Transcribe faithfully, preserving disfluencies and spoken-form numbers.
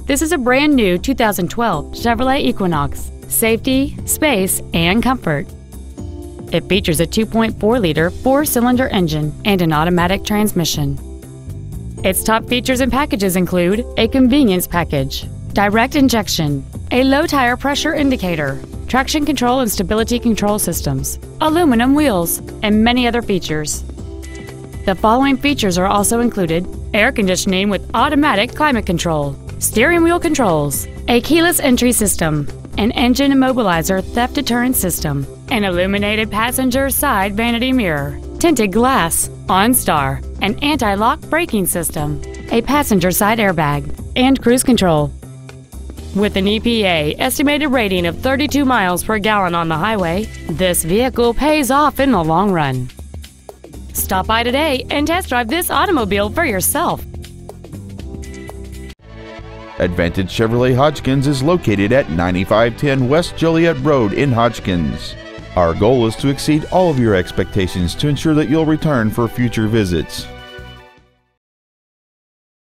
This is a brand new two thousand twelve Chevrolet Equinox. Safety, space, and comfort. It features a two point four liter four-cylinder engine and an automatic transmission. Its top features and packages include a convenience package, direct injection, a low tire pressure indicator, traction control and stability control systems, aluminum wheels, and many other features. The following features are also included: air conditioning with automatic climate control, steering wheel controls, a keyless entry system, an engine immobilizer theft deterrent system, an illuminated passenger side vanity mirror, tinted glass, OnStar, an anti-lock braking system, a passenger side airbag, and cruise control. With an E P A estimated rating of thirty-two miles per gallon on the highway, this vehicle pays off in the long run. Stop by today and test drive this automobile for yourself. Advantage Chevrolet Hodgkins is located at ninety-five ten West Joliet Road in Hodgkins. Our goal is to exceed all of your expectations to ensure that you'll return for future visits.